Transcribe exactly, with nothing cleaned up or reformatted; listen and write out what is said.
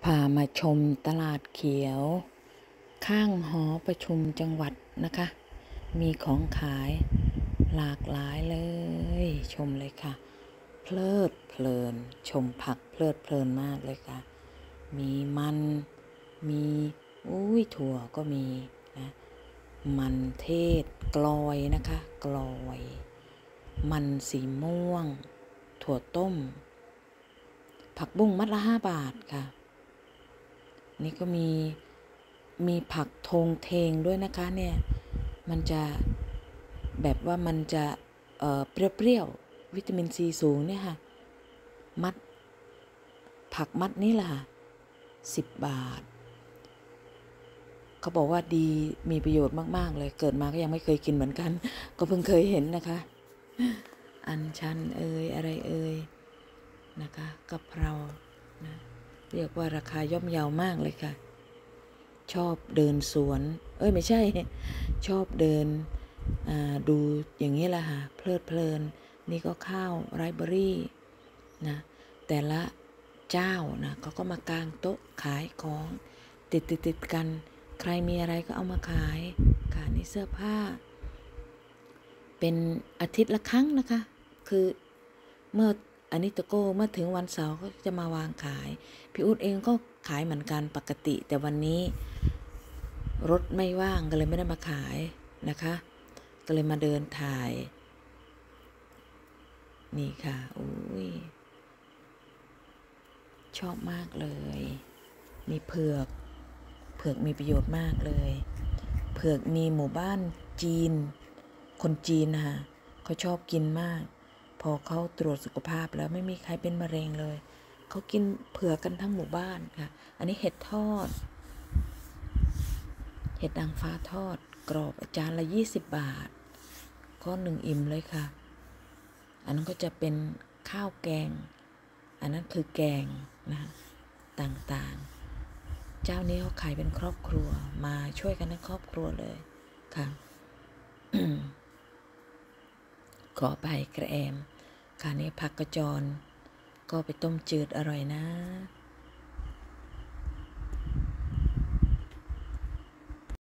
ามาชมตลาดเขียวข้างหอประชุมจังหวัดนะคะ มีของขายหลากหลายเลยชมเลยค่ะเพลิดเพลินชมผักเพลิดเพลินมากเลยค่ะมีมันมีอุ้ยถั่วก็มีนะมันเทศกลอยนะคะกลอยมันสีม่วงถั่วต้มผักบุ้งมัดละห้าบาทค่ะนี่ก็มีมีผักทงเทงด้วยนะคะเนี่ยมันจะแบบว่ามันจะเอ่อเปรี้ยวๆวิตามินซีสูงเนี่ยค่ะมัดผักมัดนี่แหละสิบบาทเขาบอกว่าดีมีประโยชน์มากๆเลยเกิดมาก็ยังไม่เคยกินเหมือนกันก็เพิ่งเคยเห็นนะคะอัญชันเอ่ยอะไรเอ่ยนะคะกะเพรานะเรียกว่าราคาย่อมเยาวมากเลยค่ะชอบเดินสวนเอ้ยไม่ใช่ชอบเดินดูอย่างนี้แหละค่ะเพลิดเพลินนี่ก็ข้าวไรเบอรี่นะแต่ละเจ้านะเขาก็มากางโต๊ะขายของติดติดติดกันใครมีอะไรก็เอามาขายค่ะนี่เสื้อผ้าเป็นอาทิตย์ละครั้งนะคะคือเมื่ออันนี้ตะโก้เมื่อถึงวันเสาร์ก็จะมาวางขายพี่อุ๊ดเองก็ขายเหมือนกันปกติแต่วันนี้รถไม่ว่างก็เลยไม่ได้มาขายนะคะก็เลยมาเดินถ่ายนี่ค่ะอุ้ยชอบมากเลยมีเผือกเผือกมีประโยชน์มากเลยเผือกมีหมู่บ้านจีนคนจีนนะคะเขาชอบกินมากพอเขาตรวจสุขภาพแล้วไม่มีใครเป็นมะเร็งเลยเขากินเผือกกันทั้งหมู่บ้านค่ะอันนี้เห็ดทอดเห็ดนางฟ้าทอดกรอบจานละยี่สิบบาทก็หนึ่งอิ่มเลยค่ะอันนั้นก็จะเป็นข้าวแกงอันนั้นคือแกงนะต่างๆเจ้านี้เขาขายเป็นครอบครัวมาช่วยกันทั้งครอบครัวเลยค่ะ ขอไปกระแอมค่ะนี่ผักกระจรก็ไปต้มจืดอร่อยนะ